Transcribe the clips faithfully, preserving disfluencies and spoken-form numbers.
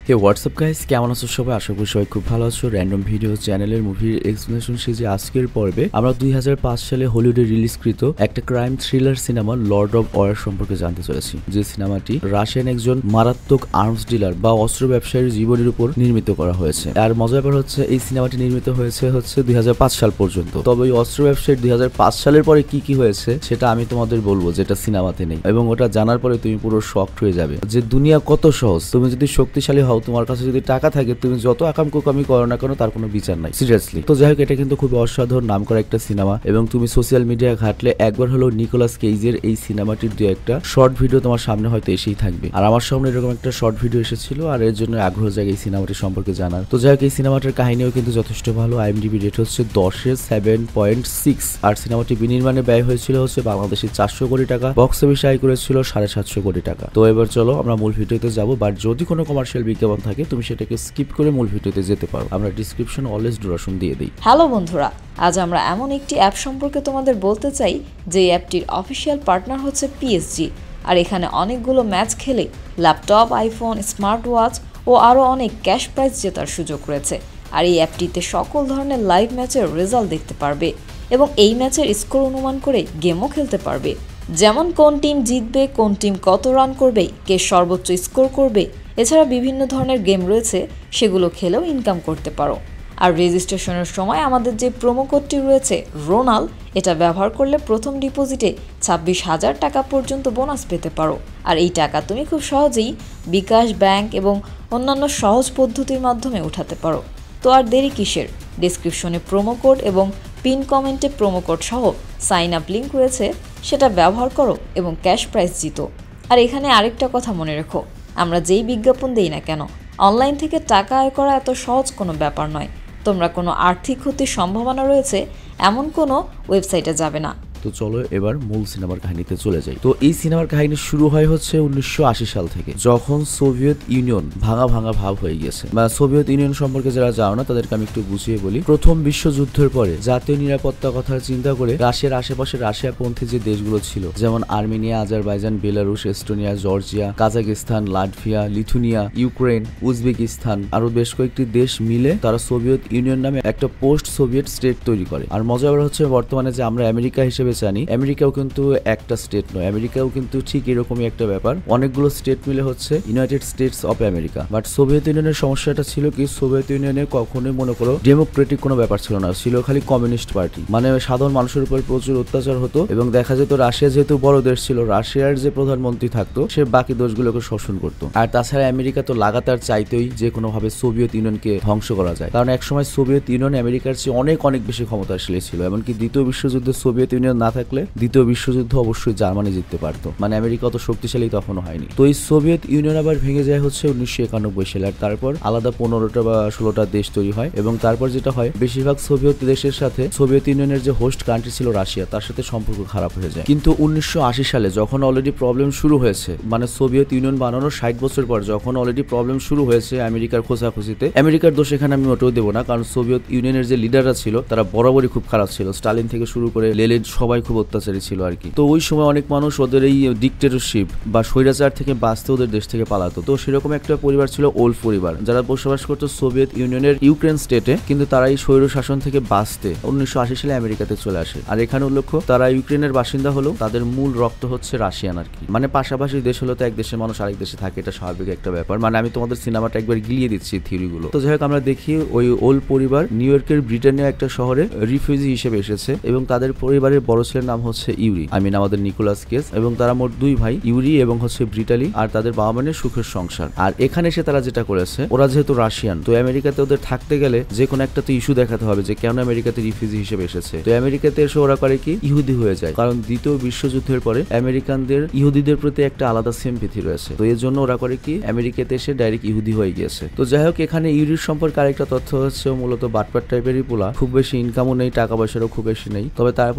হে WhatsApp guys, কেমন আছো সবাই? আশা করি সবাই খুব ভালো আছো। র্যান্ডম ভিডিও চ্যানেলের মুভির এক্সপ্লেনেশন সিরিজে আজকের পর্বে আমরা দুই হাজার পাঁচ সালে হলিউডে রিলিজকৃত একটা crime thriller cinema Lord of War সম্পর্কে জানতে চলেছি। যে সিনেমাটি রাশিয়ান একজন মারাত্মক আর্মস ডিলার বা অস্ত্র ব্যবসায়ীর জীবনের উপর নির্মিত করা হয়েছে। আর মজার ব্যাপার হচ্ছে এই সিনেমাটি নির্মিত হয়েছে হচ্ছে দুই হাজার পাঁচ সাল পর্যন্ত। তবে ওই অস্ত্র ব্যবসায়ীর দুই হাজার পাঁচ সালের পরে কি কি হয়েছে সেটা আমি তোমাদের বলবো, যেটা সিনেমাতে নেই, এবং ওটা জানার পরে তুমি পুরো শকড হয়ে যাবে যে দুনিয়া কত সহজ। তুমি যদি শক্তিশালী হও, তোমার কাছে যদি টাকা থাকে, তুমি যত আকাম কুকামি করো না কেন তার কোনো বিচার নাই, সিরিয়াসলি। তো যাই হোক, এটা কিন্তু খুব অসাধারণ নাম করা একটা সিনেমা, এবং তুমি সোশ্যাল মিডিয়া ঘাটলে একবার হলো নিকোলাস কেইজের এই সিনেমাটির দু একটা শর্ট ভিডিও তোমার সামনে হয়তো এসেই থাকবে। আর আমার সামনে এরকম একটা শর্ট ভিডিও এসেছিল, আর এর জন্য আগ্রহ জাগে এই সিনেমাটি সম্পর্কে জানার। তো যাই হোক, এই সিনেমাটার কাহিনীও কিন্তু যথেষ্ট ভালো। আইএমডিবি রেট হচ্ছে দশের সেভেন পয়েন্ট সিক্স। আর সিনেমাটি বিনির্মাণে ব্যয় হয়েছিল হচ্ছে বাংলাদেশে চারশো কোটি টাকা, বক্স অফিস আয় করেছিল সাড়ে সাতশো কোটি টাকা। তো এবার চলো আমরা মূল ভিডিওতে যাবো। বাট যদি কোনো কমার্শিয়াল বিজ্ঞাপন থাকে তুমি সেটাকে স্কিপ করে মূল ভিডিওতে যেতে পারো। আমরা ডিসক্রিপশন অলওয়েজ ডুরেশন দিয়ে দিই। হ্যালো বন্ধুরা, আজ আমরা এমন একটি অ্যাপ সম্পর্কে তোমাদের বলতে চাই যে অ্যাপটির অফিসিয়াল পার্টনার হচ্ছে পিএসজি। আর এখানে অনেকগুলো ম্যাচ খেলে ল্যাপটপ, আইফোন, স্মার্ট ওয়াচ ও আরও অনেক ক্যাশ প্রাইজ জেতার সুযোগ রয়েছে। আর এই অ্যাপটিতে সকল ধরনের লাইভ ম্যাচের রেজাল্ট দেখতে পারবে এবং এই ম্যাচের স্কোর অনুমান করে গেমও খেলতে পারবে। যেমন কোন টিম জিতবে, কোন টিম কত রান করবে, কে সর্বোচ্চ স্কোর করবে। এছাড়া বিভিন্ন ধরনের গেম রয়েছে, সেগুলো খেলেও ইনকাম করতে পারো। আর রেজিস্ট্রেশনের সময় আমাদের যে প্রোমো কোডটি রয়েছে রোনাল, এটা ব্যবহার করলে প্রথম ডিপোজিটে ছাব্বিশ হাজার টাকা পর্যন্ত বোনাস পেতে পারো। আর এই টাকা তুমি খুব সহজেই বিকাশ, ব্যাংক এবং অন্যান্য সহজ পদ্ধতির মাধ্যমে উঠাতে পারো। তো আর দেরি কিসের? ডেসক্রিপশনে প্রোমো কোড এবং পিন কমেন্টে প্রোমো কোড সহ সাইন আপ লিঙ্ক রয়েছে, সেটা ব্যবহার করো এবং ক্যাশ প্রাইজ জিতো। আর এখানে আরেকটা কথা মনে রেখো, আমরা যেই বিজ্ঞাপন দেই না কেন, অনলাইন থেকে টাকা আয় করা এত সহজ কোনো ব্যাপার নয়। তোমরা কোনো আর্থিক ক্ষতির সম্ভাবনা রয়েছে এমন কোনো ওয়েবসাইটে যাবে না। তো চলো এবার মূল সিনেমার কাহিনীতে চলে যাই। তো এই সিনেমার কাহিনী শুরু হয় হচ্ছে উনিশশো আশি সাল থেকে, যখন সোভিয়েত ইউনিয়ন ভাঙা ভাঙা ভাব হয়ে গেছে। বা সোভিয়েত ইউনিয়ন সম্পর্কে যারা জানো না তাদেরকে আমি একটু বুঝিয়ে বলি। প্রথম বিশ্বযুদ্ধের পরে জাতীয় নিরাপত্তা কথা চিন্তা করে রাশিয়ার আশেপাশে রাশিয়াপন্থী যে দেশগুলো ছিল, যেমন Armenia, Azerbaijan, Belarus, Estonia, Georgia, Kazakhstan, Latvia, Lithuania, Ukraine, Uzbekistan, আরো বেশ কয়েকটি দেশ মিলে তারা সোভিয়েত ইউনিয়ন নামে একটা পোস্ট সোভিয়েত স্টেট তৈরি করে। আর মজার হচ্ছে বর্তমানে যে আমরা আমেরিকা হিসেবে জানি, আমেরিকাও কিন্তু একটা স্টেট নয়, আমেরিকাও কিন্তু ঠিক এরকমই একটা ব্যাপার, অনেকগুলো স্টেট মিলে হচ্ছে United States of America. But Soviet ইউনিয়নের সমস্যাটা ছিল কি, সোভিয়েত ইউনিয়নে কখনোই মনে করো ডেমোক্রেটিক কোনো ব্যাপার ছিল না, ছিল খালি কমিউনিস্ট পার্টি। মানে সাধারণ মানুষের উপর প্রচুর অত্যাচার হতো, এবং দেখা যেত রাশিয়া যেহেতু বড় দেশ ছিল, রাশিয়ার যে প্রধানমন্ত্রী থাকতো সে বাকি দেশগুলোকে শোষণ করতো। আর তাছাড়া আমেরিকা তো লাগাতার চাইতোই যে কোনো ভাবে সোভিয়েত ইউনিয়নকে ধ্বংস করা যায়, কারণ একসময় সোভিয়েত ইউনিয়ন আমেরিকার চেয়ে অনেক অনেক বেশি ক্ষমতাশালী ছিল। এমনকি দ্বিতীয় বিশ্বযুদ্ধে সোভিয়েত ইউনিয়ন না থাকলে দ্বিতীয় বিশ্বযুদ্ধ অবশ্যই জার্মানি জিততে পারতো, মানে আমেরিকা অত শক্তিশালী তখনও হয়নি। তো এই সোভিয়েত ইউনিয়ন আবার ভেঙে যায় হচ্ছে উনিশশো একানব্বই সালে। আর তারপর আলাদা পনেরোটা বা ষোলোটা দেশ তৈরি হয়, এবং তারপর যেটা হয়, বেশিরভাগ সোভিয়েত দেশের সাথে সোভিয়েত ইউনিয়নের যে হোস্ট কান্ট্রি ছিল রাশিয়া, তার সাথে সম্পর্ক খারাপ হয়ে যায়। কিন্তু উনিশশো আশি সালে যখন অলরেডি প্রবলেম শুরু হয়েছে, মানে সোভিয়েত ইউনিয়ন বানানোর ষাট বছর পর যখন অলরেডি প্রবলেম শুরু হয়েছে আমেরিকার খোঁজাখুঁজিতে, আমেরিকার দোষ এখানে আমি মোটেও দেবো না, কারণ সোভিয়েত ইউনিয়নের যে লিডাররা ছিল তারা বরাবরই খুব খারাপ ছিল। স্টালিন থেকে শুরু করে লেনিন সবাই খুব অত্যাচারী ছিল আর কি। তো ওই সময় অনেক মানুষ ওদের এই ডিক্টেটরশিপ বা স্বৈরাচার থেকে বাঁচতে ওদের দেশ থেকে পালাতো। তো সেরকম একটা পরিবার ছিল ওল্ড পরিবার, যারা বসবাস করতো সোভিয়েত ইউনিয়নের ইউক্রেন স্টেটে, কিন্তু তারা এই স্বৈর শাসন থেকে বাঁচতে উনিশশো আশি সালে আমেরিকাতে চলে আসে। আর এখানে উল্লেখ্য, তারা ইউক্রেনের বাসিন্দা হলেও তাদের মূল রক্ত হচ্ছে রাশিয়ান আর কি। মানে পাশাপাশি দেশ হলো তো এক দেশের মানুষ আরেক দেশে থাকে, এটা স্বাভাবিক একটা ব্যাপার। মানে আমি তোমাদের সিনেমাটা একবার গিলিয়ে দিচ্ছি থিওরিগুলো। তো যাই হোক, আমরা দেখি ওই ওল্ড পরিবার নিউ ইয়র্কের ব্রিটেনের একটা শহরে রিফিউজি হিসেবে এসেছে, এবং তাদের পরিবারের বড় ছেলের নাম হচ্ছে ইউরি, আই মিন আমাদের নিকোলাস কেজ, এবং তারা মোট দুই ভাই, ইউরি এবং হচ্ছে ব্রিটালি। আর তাদের বাবা মানে সুখের সংসার। আর এখানে এসে তারা যেটা করেছে, ওরা যেহেতু রাশিয়ান, তো আমেরিকাতে ওদের থাকতে গেলে যে কোনো একটা তো ইস্যু দেখাতে হবে যে কেন আমেরিকাতে রিফিউজি হিসেবে এসেছে। তো আমেরিকাতে এসে ওরা করে কি, ইহুদি হয়ে যায়, কারণ দ্বিতীয় বিশ্বযুদ্ধের পরে আমেরিকানদের ইহুদিদের প্রতি একটা আলাদা সিম্প্যাথি রয়েছে। তো এর জন্য ওরা করে কি, আমেরিকাতে এসে ডাইরেক্ট ইহুদি হয়ে গিয়েছে। তো যাই হোক, এখানে ইউরির সম্পর্কে আরেকটা তথ্য হচ্ছে, মূলত বাটপাট টাইপেরই পোলা, খুব বেশি ইনকামও নেই, টাকা পয়সারও খুব বেশি নেই, তবে তারপরও সে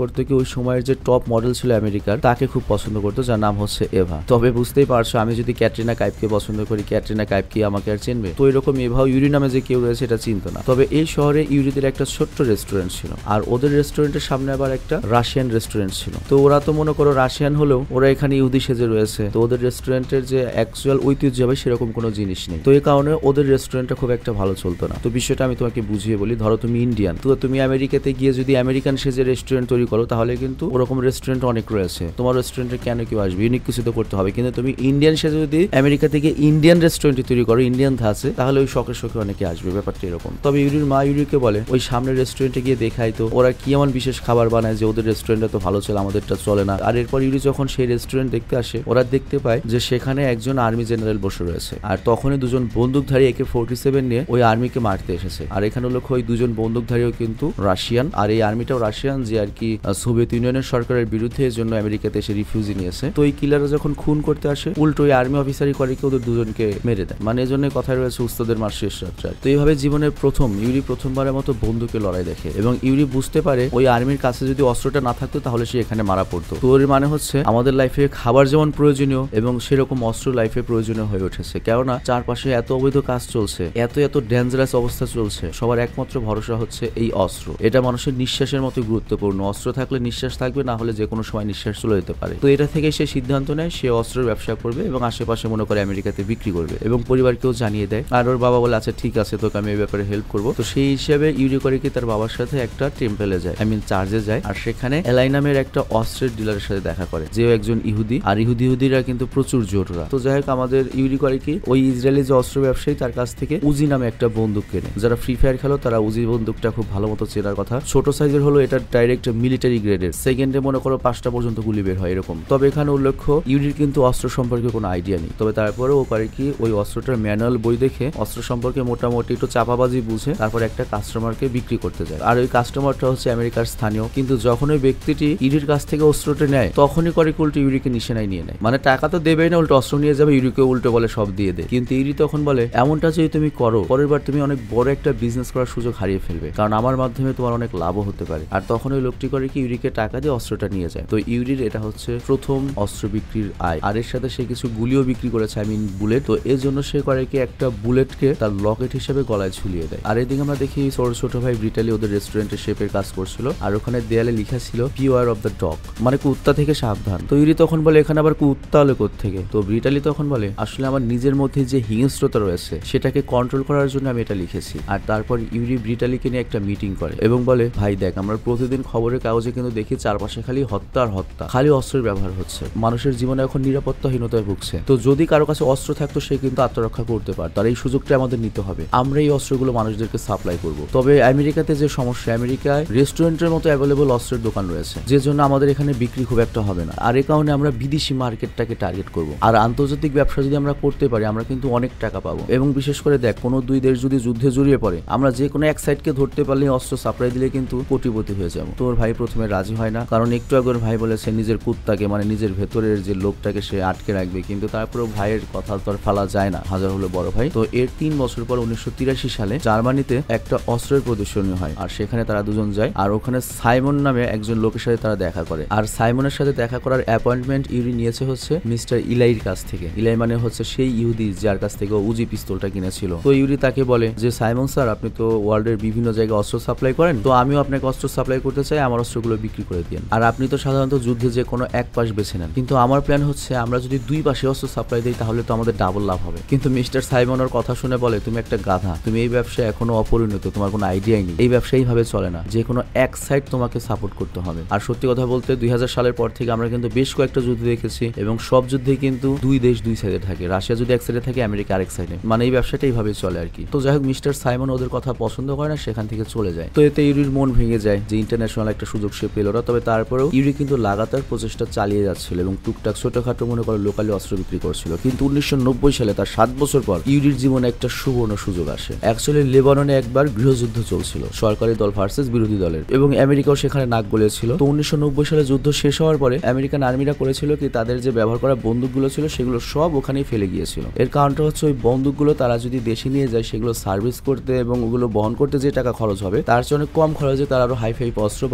করতো কি ওই সময়ের যে টপ মডেল ছিল আমেরিকার তাকে খুব পছন্দ করতো, যার নাম হচ্ছে এভা। তবে বুঝতেই পারছো আমি যদি ক্যাটরিনা কাইফকে পছন্দ করি, ক্যাটরিনা কাইফ কি আমাকে আর চিনবে? তো এরকম এভাও ইউরি নামে যে কেউ রয়েছে এটা চিনতো না। তবে এই শহরে ইউরিদের একটা ছোট্ট রেস্টুরেন্ট ছিল, আর ওদের রেস্টুরেন্টের সামনে আবার একটা রাশিয়ান রেস্টুরেন্ট ছিল। তো ওরা তো মনে করো রাশিয়ান হলেও ওরা এখানে ইহুদি সেজে রয়েছে, তো ওদের রেস্টুরেন্টের যে অ্যাকচুয়াল ঐতিহ্য হবে সেরকম কোনো জিনিস নেই। তো এই কারণে ওদের রেস্টুরেন্টটা খুব একটা ভালো চলতো না। তো বিষয়টা আমি তোমাকে বুঝিয়ে বলি। ধরো তুমি ইন্ডিয়ান, তো তুমি আমেরিকাতে গিয়ে যদি আমেরিকান সেজে রেস্টুরেন্ট তৈরি করো তাহলে কিন্তু ওরকম রেস্টুরেন্ট অনেক রয়েছে, তোমার রেস্টুরেন্টে কেন কেউ আসবে? ইউনিক কিছু তো করতে হবে। কিন্তু তুমি ইন্ডিয়ান সেজে যদি আমেরিকা থেকে ইন্ডিয়ান রেস্টুরেন্ট তৈরি করো, ইন্ডিয়ান ধাঁচে, তাহলে ওই শখে শখে অনেকে আসবে। ব্যাপারটা এরকম। তবে ইউরির মা ইউরিকে বলে ওই সামনের রেস্টুরেন্টে গিয়ে দেখাই তো ওরা কি এমন বিশেষ খাবার বানায় যে ওদের রেস্টুরেন্টটা তো ভালো চলে, আমাদেরটা চলে না। আর এরপর ইউরি যখন সেই রেস্টুরেন্ট দেখতে আসে, ওরা দেখতে পায় যে সেখানে একজন আর্মি জেনারেল বসে রয়েছে, আর তখনই দুজন বন্দুকধারী একে ফোর্টি সেভেন নিয়ে ওই আর্মিকে মারতে এসেছে। আর এখানে লক্ষ্য ওই দুজন বন্দুকধারীও কিন্তু রাশিয়ান, আর এই আর্মিটাও রাশিয়ান যে আর কি সোভিয়েত ইউনিয়নের সরকারের বিরুদ্ধে এর জন্য আমেরিকাতে এসে রিফিউজি নিয়েছে। তো এই কিলাররা যখন খুন করতে আসে, উল্টো ওই আর্মি অফিসারই করে কি ওদের দুজনকে মেরে দেয়। মানে এই জন্য কথায় রয়েছে উস্তাদের মার শেষ যাত্রা। তো এইভাবে জীবনের প্রথম ইউরি প্রথমবারের মতো বন্দুকে লড়াই দেখে, এবং ইউরি বুঝতে পারে ওই আর্মির কাছে যদি অস্ত্রটা না থাকতো তাহলে সে এখানে মারা পড়তো। তো ওর মানে হচ্ছে আমাদের লাইফে খাবার যেমন প্রয়োজনীয় এবং সেরকম অস্ত্র লাইফে প্রয়োজনীয় হয়ে উঠেছে। কেননা চারপাশে এত অবৈধ কাজ চলছে, এত এত ডেঞ্জারাস অবস্থা চলছে, সবার একমাত্র ভরসা হচ্ছে এই অস্ত্র। এটা মানুষের নিঃশ্বাসের মতো গুরুত্বপূর্ণ। অস্ত্র থাকলে নিঃশ্বাস থাকবে, না হলে যে কোনো সময় নিঃশ্বাস চলে যেতে পারে। তো এটা থেকে সে সিদ্ধান্ত নেয় সে অস্ত্রের ব্যবসা করবে এবং আশেপাশে মনে করে আমেরিকাতে বিক্রি করবে, এবং পরিবারকেও জানিয়ে দেয়। আর ওর বাবা বলে আচ্ছা ঠিক আছে, তোকে আমি এই ব্যাপারে হেল্প করবো। তো সেই হিসাবে ইউরি করে কি তার বাবার সাথে একটা টেম্পেলে যায়, আই মিন চার্জে যায়, আর সেখানে এলাই নামের একটা অস্ত্রের ডিলারের সাথে দেখা করে, যেও একজন ইহুদি। আর ইহুদি ইহুদিরা কিন্তু প্রচুর জোটরা। তো যাই হোক আমাদের ইউরি করে কি ওই ইসরায়েলি যে অস্ত্র ব্যবসায়ী তার কাছ থেকে উজি নামে একটা বন্দুক কেনে। যারা ফ্রি ফায়ার খেলো তারা উজি বন্দুকটা খুব ভালো মতো চেনার কথা। ছোট সাইজের হলো, এটা ডাইরেক্ট মিলিটারি গ্রেডের, সেকেন্ডে মনে করো পাঁচটা পর্যন্ত গুলি বের হয় এরকম। তবে এখানে উল্লেখ্য ইউরির কিন্তু অস্ত্র সম্পর্কে কোনো আইডিয়া নেই। তবে তারপরে ও পারে কি ওই অস্ত্রটার ম্যানুয়াল বই দেখে অস্ত্র সম্পর্কে মোটামুটি একটু চাপাবাজি বুঝে তারপর একটা কাস্টমারকে বিক্রি করতে যায়। আর ওই কাস্টমারটা হচ্ছে আমেরিকার স্থানীয়। কিন্তু যখন ওই ব্যক্তিটি ইউরির কাছ থেকে অস্ত্রটা নেয় তখনই করে উল্টো ইউরিকে নিশানায় নিয়ে নেয়। মানে টাকা তো দেবেই না, উল্টো অস্ত্র নিয়ে যাবে, ইউরিকে উল্টো বলে সব দিয়ে দেয়। কিন্তু ইউরি তখন বলে এমনটা যদি তুমি করো পরের বার তুমি অনেক বড় একটা বিজনেস করার সুযোগ হারিয়ে ফেলবে, কারণ আমার মাধ্যমে তোমার অনেক লাভও হতে পারে। আর তখন ওই লোকটি করে কি ইউরিকে টাকা দিয়ে অস্ত্রটা নিয়ে যায়। তো ইউরির এটা হচ্ছে প্রথম অস্ত্র বিক্রির আয়। আর এর সাথে সে কিছু গুলিও বিক্রি করেছে, আই মিন বুলেট। তো এর জন্য সে করে কি একটা বুলেটকে তার লকেট হিসেবে গলায় ঝুলিয়ে দেয়। আর এদিকে আমরা দেখি ছোট ছোট ভাই ব্রিটালি ওদের রেস্টুরেন্টের শেফের কাজ করছিল, আর ওখানে দেয়ালে লেখা ছিল পিওয়ার অফ দ্য ডগ, মানে কুত্তা থেকে সাবধান। তো ইউরি তখন বলে এখানে আবার কুত্তা হলো কোত্থেকে? তো ব্রিটালি তখন বলে আসলে আমার নিজের মধ্যে যে হিংস্রতা রয়েছে সেটাকে কন্ট্রোল করার জন্য আমি এটা লিখেছি। আর তারপর ইউরি ব্রিটালিকে নিয়ে একটা মিটিং করে এবং বলে ভাই দেখ, আমরা প্রতিদিন খবরের কাগজে কিন্তু দেখি চারপাশে খালি হত্যা আর হত্যা, খালি অস্ত্রের ব্যবহার হচ্ছে, মানুষের জীবনে এখন নিরাপত্তাহীনতায় ভুগছে। তো যদি কারো কাছে অস্ত্র থাকতো সে কিন্তু আত্মরক্ষা করতে পারত, আর এই সুযোগটা আমাদের নিতে হবে। আমরা এই অস্ত্রগুলো মানুষদেরকে সাপ্লাই করব। তবে আমেরিকাতে যে সমস্যা, আমেরিকায় রেস্টুরেন্টের মতো অ্যাভেলেবল অস্ত্রের দোকান রয়েছে, যে জন্য আমাদের এখানে বিক্রি খুব একটা হবে না। আর এই কারণে আমরা বিদেশি মার্কেটটাকে টার্গেট করব। আর আন্তর্জাতিক ব্যবসা যদি আমরা করতে পারি আমরা কিন্তু অনেক টাকা পাবো। এবং বিশেষ করে দেখ, কোনো দুই দেশ যদি যুদ্ধে জড়িয়ে পড়ে আমরা যে কোনো এক সাইডকে ধরতে পারলে অস্ত্র সাপ্লাই দিলে কিন্তু কোটিপতি হয়ে যাবো। তোর ভাই প্রথমে রাজি হয় না, কারণ একটু আগে ভাই বলেছে নিজের কুত্তাকে, মানে নিজের ভেতরের যে লোকটাকে সে আটকে রাখবে, কিন্তু তারপরেও ভাইয়ের কথা তো আর ফালা যায় না, হাজার হলো বড় ভাই। তো এর তিন বছর পর উনিশশো তিরাশি সালে জার্মানিতে একটা অস্ত্রের প্রদর্শনী হয়, আর সেখানে তারা দুজন যায়। আর ওখানে সাইমন নামে একজন লোকের সাথে তারা দেখা করে। আর সাইমনের সাথে দেখা করার অ্যাপয়েন্টমেন্ট ইউরি নিয়েছে হচ্ছে মিস্টার ইলাইর কাছ থেকে। ইলাই মানে হচ্ছে সেই ইহুদি যার কাছ থেকে উজি পিস্তলটা কিনেছিল। তো ইউরি তাকে বলে যে সাইমন স্যার, আপনি তো ওয়ার্ল্ডের বিভিন্ন জায়গায় অস্ত্র সাপ্লাই করেন, তো আমিও আপনাকে অস্ত্র সাপ্লাই করতে চাই, আমার অস্ত্রগুলো বিক্রি করে দিন। আর আপনি তো সাধারণত যুদ্ধে যে কোনো এক পাশ বেছে নেন, কিন্তু আমার প্ল্যান হচ্ছে আমরা যদি দুই পাশে অস্ত্র সাপ্লাই দিই তাহলে তো আমাদের ডাবল লাভ হবে। কিন্তু মিস্টার সাইমনের কথা শুনে বলে তুমি একটা গাধা, তুমি এই ব্যবসায় এখনো অপরিণত, তোমার কোনো আইডিয়াই নেই, এই ব্যবসা এইভাবে চলে না, যে কোনো এক সাইড তোমাকে সাপোর্ট করতে হবে। আর সত্যি কথা বলতে দুই হাজার সালের পর থেকে আমরা কিন্তু বেশ কয়েকটা যুদ্ধ দেখেছি, এবং সব যুদ্ধে কিন্তু দুই দেশ দুই সাইডে থাকে, রাশিয়া যদি এক সাইডে থাকে আমেরিকা আরেক সাইডে, মানে এই ব্যবসাটা এইভাবে চলে আর কি। তো যাই হোক মিস্টার সাইমন ওদের কথা পছন্দ করে না, সেখান থেকে চলে যায়। তো এতে ইউরির মন ভেঙে যায় যে ইন্টারন্যাশনাল একটা সুযোগ সে পেল না। তবে তারপরেও ইউরি কিন্তু লাগাতার প্রচেষ্টা চালিয়ে যাচ্ছিল এবং টুকটাক ছোটখাটো মনে করে লোকালি অস্ত্র বিক্রি করছিল। কিন্তু উনিশশো নব্বই সালে তার সাত বছর পর ইউরির জীবনে একটা সুবর্ণ সুযোগ আসে। অ্যাকচুয়ালি লেবাননে একবার গৃহযুদ্ধ চলছিল, সরকারি দল ভার্সেস বিরোধী দলের, এবং আমেরিকাও সেখানে নাক গলিয়েছিল। তো উনিশশো নব্বই সালে যুদ্ধ শেষ হওয়ার পরে আমেরিকান আর্মিরা করেছিল কি, তাদের যে ব্যবহার করা বন্দুকগুলো ছিল সেগুলো সব ওখানেই ফেলে গিয়েছিল। এর কারণটা হচ্ছে ওই বন্দুকগুলো তারা যদি দেশে নিয়ে যায় সেগুলো সার্ভিস করতে এবং ওগুলো বহন করতে যে টাকা খরচ হবে তার চেয়ে অনেক কম খরচে তারা আরো হাই ফাই অস্ত্র বানিয়ে ফেলতে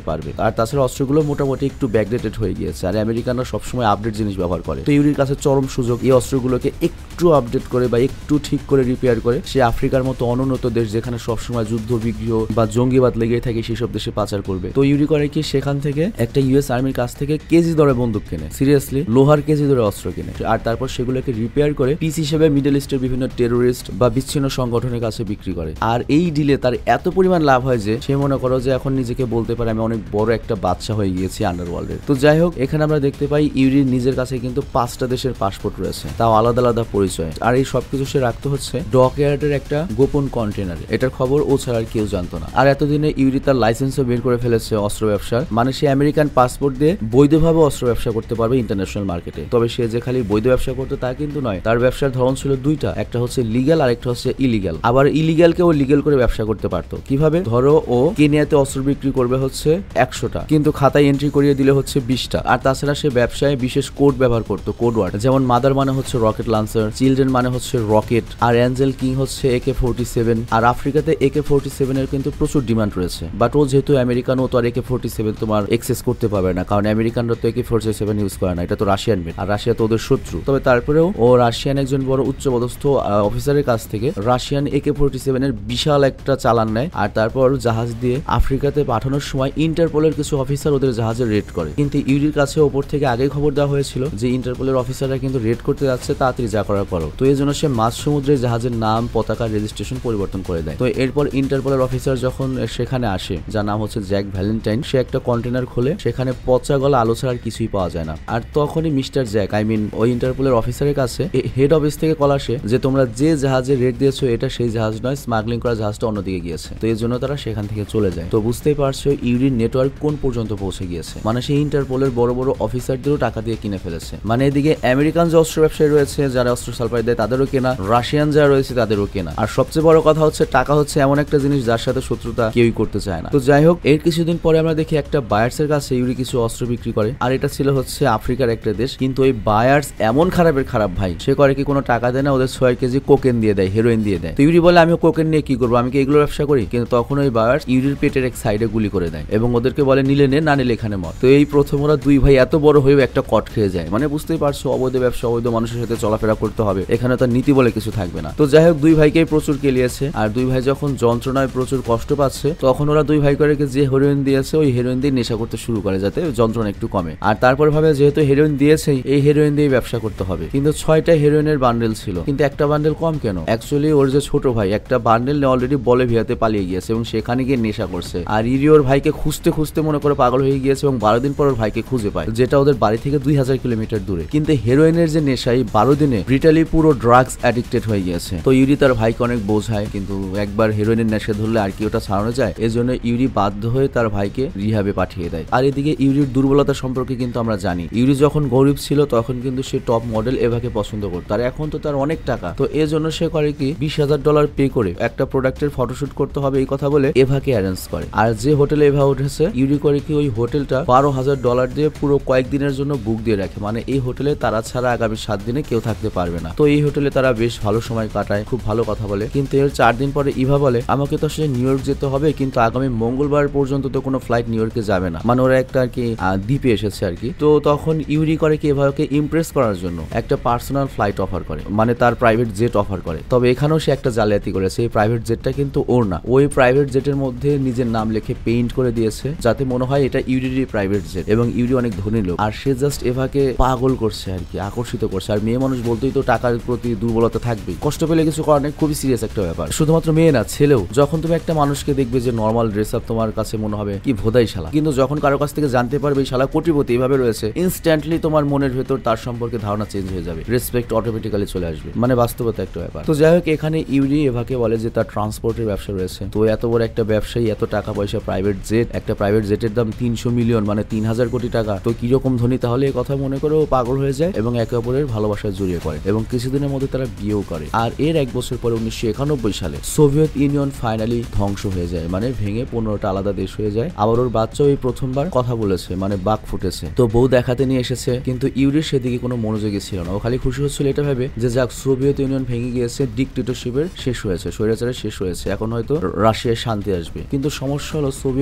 পারবে। আর তাছাড়া অস্ত্রগুলো মোটামুটি একটু ব্যাকডেটেড হয়ে গিয়েছে, আর আমেরিকানরা সবসময় আপডেট জিনিস ব্যবহার করে। তো ইউরির কাছে চরম সুযোগ এই অস্ত্রগুলোকে একটু আপডেট করে বা একটু ঠিক করে রিপেয়ার করে সে আফ্রিকার মতো অনুন্নত দেশ যেখানে সবসময় যুদ্ধ বিগ্রহ বা জঙ্গিবাদ লেগেই থাকে সেসব দেশে পাচার করবে। তো ইউরি করে কি সেখান থেকে একটা ইউএস আর্মির কাছ থেকে কেজি দরে বন্দুক কেনে, সিরিয়াসলি লোহার কেজি দরে অস্ত্র কিনে, আর তারপর সেগুলোকে রিপেয়ার করে পিস হিসেবে মিডল ইস্টের বিভিন্ন টেরোরিস্ট বা বিচ্ছিন্ন সংগঠনের কাছে বিক্রি করে। আর এই ডিলে তার এত পরিমাণ লাভ হয় যে সে মনে করো যে এখন নিজেকে বলতে পারে আমি অনেক বড় একটা বাদশা হয়ে গিয়েছি আন্ডারওয়ার্ল্ডের। তো যাই হোক, এখানে আমরা দেখতে পাই ইউরির নিজের কাছে কিন্তু পাঁচটা দেশের পাসপোর্ট রয়েছে, তাও আলাদা আলাদা পরিচয়। আর এই সবকিছু সে রাখতে হচ্ছে ডকইয়ার্ডের একটা গোপন কন্টেনারে। এটার খবর ও ছাড়া আর কেউ জানতো না। আর এতদিনে ইউরি তার লাইসেন্সও বের করে ফেলেছে অস্ত্র ব্যবসার, মানে সে আমেরিকান পাসপোর্ট দিয়ে বৈধভাবে অস্ত্র ব্যবসা করতে পারবে ইন্টারন্যাশনাল মার্কেটে। তবে সে যে খালি বৈধ ব্যবসা করতো তা কিন্তু নয়, তার ব্যবসার ধরন ছিল দুইটা, একটা হচ্ছে লিগ্যাল আর একটা হচ্ছে ইলিগ্যাল। আবার ইলিগ্যালকেও লিগ্যাল করে ব্যবসা করতে পারতো। কিভাবে? ধরো ও কেনিয়াতে অস্ত্র বিক্রি করবে হচ্ছে একশোটা, কিন্তু খাতায় এন্ট্রি করিয়ে দিলে হচ্ছে বিশটা। আর তাছাড়া সে ব্যবসায় বিশেষ কোড ব্যবহার করতো, কোড ওয়ার্ড, যেমন মাদার মানে হচ্ছে রকেট লান্সার, চিলড্রেন মানে হচ্ছে রকেট, আর অ্যাঞ্জেল কিং হচ্ছে একে ফোর্টি সেভেন। আর আফ্রিকাতে একে ফোর্টি সেভেন এর কিন্তু প্রচুর ডিমান্ড রয়েছে, বাট ও যেহেতু আমেরিকান ও তো আর একে ফোর্টি সেভেন তোমার এক্সেস করতে পারবে না, কারণ আমেরিকানরা তো একে ফোর্টি সেভেন ইউজ করে না, এটা তো রাশিয়ান মেড, আর রাশিয়া তো ওদের শত্রু। তবে তারপরেও ও রাশিয়ান একজন বড় উচ্চপদস্থ অফিসারের কাছ থেকে রাশিয়ান একে ফোর্টি সেভেন এর বিশাল একটা চালান নেয়, আর তারপর জাহাজ দিয়ে আফ্রিকাতে পাঠানোর সময় ইন্টারপোলের কিছু অফিসার ওদের জাহাজে রেড করে। কিন্তু ইউরির কাছে ওপর থেকে আগেই খবর দেওয়া হয়েছিল যে ইন্টারপোলের অফিসাররা কিন্তু রেড করতে যাচ্ছে, তাড়াতাড়ি যা করার পরও। তো এই জন্য সে মাঝ সমুদ্রে জাহাজের নাম, পতাকা, রেজিস্ট্রেশন পরিবর্তন করে দেয়। তো এরপর ইন্টারপোলের অফিসার যখন সেখানে আসে, যার নাম হচ্ছে জ্যাক ভ্যালেন্টাইন, সে একটা কন্টেনার খোলে, সেখানে পচা গলা আলো ছাড়া আর কিছুই পাওয়া যায় না। আর তখনই মিস্টার জ্যাক, আই মিন ওই ইন্টারপোলের অফিসারের কাছে হেড অফিস থেকে কল আসে যে তোমরা যে জাহাজে রেড দিয়েছো এটা সেই জাহাজ নয়, স্মাগলিং করা জাহাজটা অন্যদিকে গিয়েছে। তো এই জন্য তারা সেখান থেকে চলে যায়। তো বুঝতেই পারছো ইউরির নেটওয়ার্ক কোন পর্যন্ত পৌঁছে গিয়েছে, মানে সেই ইন্টারপোলের বড় বড় অফিসারদেরও টাকা দিয়ে কিনে ফেলেছে। মানে এদিকে আমেরিকান যে অস্ত্র ব্যবসায়ী রয়েছে যারা অস্ত্র সাপ্লাই দেয় তাদেরও কেনা, রাশিয়ান যারা রয়েছে তাদেরও কেনা। আর সবচেয়ে বড় কথা হচ্ছে টাকা হচ্ছে এমন একটা জিনিস যার সাথে শত্রুতা কেউই করতে চায় না। তো যাই হোক, এর কিছুদিন পরে আমরা দেখি একটা বায়ার্সের কাছে ইউরি কিছু অস্ত্র বিক্রি করে, আর এটা ছিল হচ্ছে আফ্রিকার একটা দেশ। কিন্তু ওই বায়ার্স এমন খারাপের খারাপ ভাই, সে করে কি কোনো টাকা দেয় না, ওদের ছয় কেজি কোকেন দিয়ে দেয়, হেরোইন দিয়ে দেয়। তো ইউরি বলে আমি কোকেন নিয়ে কি করবো, আমি কি এগুলো ব্যবসা করি? কিন্তু তখন ওই বায়ার্স ইউরির পেটের এক সাইডে গুলি করে দেয় এবং ওদেরকে বলে নিলে নে, না নিলে এখানে মর। তো এই প্রথম ওরা দুই ভাই এত বড় হয়েও একটা কট খেয়ে যায়। মানে বুঝতেই পারছো অবৈধ ব্যবসা, অবৈধ মানুষের সাথে চলাফেরা করতে হবে, এখানে তার নীতি বলে কিছু থাকবে না। তো যাই হোক, দুই ভাইকেই প্রচুর কেলিয়েছে। আর দুই ভাই যখন যন্ত্রণায় প্রচুর কষ্ট পাচ্ছে তখন ওরা দুই ভাই করে যে হেরোইন দিয়েছে ওই হেরোইন দিয়ে নেশা করতে শুরু করে যাতে যন্ত্রণা একটু কমে। আর তারপর ভাবে যেহেতু হেরোইন দিয়েছেই এই হেরোইন দিয়ে ব্যবসা করতে হবে। কিন্তু ছয়টা হেরোইনের বান্ডেল ছিল, কিন্তু একটা বান্ডেল কম কেন? অ্যাকচুয়ালি ওর যে ছোট ভাই একটা বান্ডেল নিয়ে অলরেডি বলিভিয়াতে পালিয়ে গিয়েছে এবং সেখানে গিয়ে নেশা করছে। আর ইরি ওর ভাইকে খুঁজতে খুঁজতে মনে করে পাগল হয়ে গিয়েছে এবং বারো দিন পর ওর ভাইকে খুঁজে পায়, যেটা ওদের বাড়ি থেকে দুই হাজার কিলোমিটার দূরে। কিন্তু হেরোইনের যে নেশাই বারো দিনে ব্রিটালি পুরো ড্রাগস অ্যাডিক্টেড হয়ে গিয়েছে। তো ইউরি তার ভাইকে অনেক বোঝায়, কিন্তু একবার হেরোইনের নেশা ধরলে আর কি ওটা ছাড়ানো যায়? এজন্য ইউরি বাধ্য হয়ে তার ভাইকে রিহাবে পাঠিয়ে দেয়। আর এদিকে ইউরির দুর্বলতা সম্পর্কে কিন্তু আমরা জানি। ইউরি যখন গরিব ছিল তখন কিন্তু সে টপ মডেল এভাকে পছন্দ করতো, আর এখন তো তার অনেক টাকা। তো এর জন্য সে করে কি বিশ হাজার ডলার পে করে একটা প্রোডাক্টের ফটোশুট করতে হবে এই কথা বলে এভাকে অ্যারেঞ্জ করে। আর যে হোটেলে এভা উঠেছে ইউরি করে কি ওই হোটেলটা বারো হাজার ডলার দিয়ে পুরো কয়েকদিনের জন্য বুক দিয়ে রাখে, মানে এই হোটেলে তারা ছাড়া আগামী সাত দিনে কেউ থাকতে পারবে না। তো এই হোটেলে তারা বেশ ভালো সময় কাটায়, খুব ভালো কথা বলে। কিন্তু এর চার দিন পরে ইভা বলে আমাকে তো আসলে নিউ ইয়র্ক যেতে হবে, কিন্তু আগামী মঙ্গলবার পর্যন্ত তো কোনো ফ্লাইট নিউ ইয়র্কে যাবে না, মানে ওরা একটা আর কি দ্বীপে এসেছে আর কি। তো তখন ইউরি করে কি এভাকে ইমপ্রেস করার জন্য একটা পার্সোনাল ফ্লাইট অফার করে, মানে তার প্রাইভেট জেট অফার করে। তবে এখানেও সে একটা জালিয়াতি করেছে, এই প্রাইভেট জেটটা কিন্তু ওর না, ওই প্রাইভেট জেটের মধ্যে নিজের নাম লিখে পেইন্ট করে দিয়েছে যাতে মনে হয় এটা ইউরির প্রাইভেট জেট, এবং ইউরি অনেক ধনী লোক। আর সে জাস্ট এভাকে পাগল করছে আর কি, আকর্ষিত করছে। আর মেয়ে মানুষ বলতেই তো টাকার প্রতি দুর্বলতা থাকবেই, কষ্ট পেলে কিছু করার নেই, খুবই সিরিয়াস একটা ব্যাপার। শুধুমাত্র মেয়ে না, ছেলেও যখন তুমি একটা মানুষকে দেখবে যে নর্মাল ড্রেস আপ তোমার কাছে মনে হবে কি ভোদাই শালা, কিন্তু যখন কারো কাছ থেকে জানতে পারবে এই শালা কোটিপতি এইভাবে রয়েছে, ইনস্ট্যান্টলি তোমার মনের ভেতর তার সম্পর্কে ধারণা চেঞ্জ হয়ে যাবে, রেসপেক্ট অটোমেটিক্যালি চলে আসবে, মানে বাস্তবতা একটা ব্যাপার। তো যাই হোক, এখানে ইউরি এভাকে বলে যে তার ট্রান্সপোর্টের ব্যবসা রয়েছে। তো এত বড় একটা ব্যবসায়ী, এত টাকা পয়সা, প্রাইভেট জেট, একটা প্রাইভেট জেটের দাম তিনশো মিলিয়ন মানে তিন হাজার কোটি টাকা। তো কিরকম ধনী তাহলে এই কথা মনে করে ও পাগল হয়ে যায় এবং একে অপরের ভালোবাসায় জড়িয়ে পড়ে এবং কিছুদিনের মধ্যে তারা বিয়েও করে। আর এর এক বছর পরে উনিশশো একানব্বই সালে সোভিয়েত ইউনিয়ন ফাইনালি ধ্বংস হয়ে যায়, মানে ভেঙে পনেরোটা আলাদা দেশ হয়ে যায়। আবার ওর বাচ্চাও এই প্রথমবার কথা বলেছে, মানে বাক ফুটেছে। তো বউ দেখাতে নিয়ে এসেছে, কিন্তু ইউরির সেদিকে কোনো মনোযোগী ছিল না, ও খালি খুশি হচ্ছিল এটা ভেবে যে যাক সোভিয়েত ইউনিয়ন ভেঙে গিয়েছে, ডিকটেটরশিপের শেষ হয়েছে, স্বৈরাচারের শেষ হয়েছে, এখন হয়তো রাশিয়ায় শান্তি আসবে। কিন্তু সমস্যা হলো সোভিয়েত ইউনিয়ন